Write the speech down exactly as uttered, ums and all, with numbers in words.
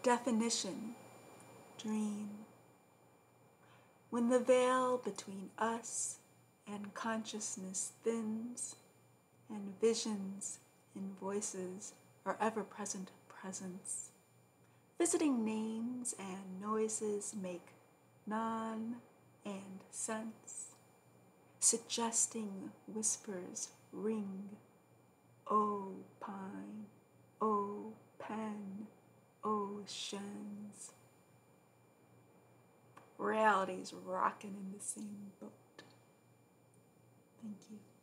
Definition, dream. When the veil between us and consciousness thins, and visions and voices are ever-present presence, visiting names and noises make non and sense, suggesting whispers ring, O pine, O pen, oceans. Reality's rocking in the same boat. Thank you.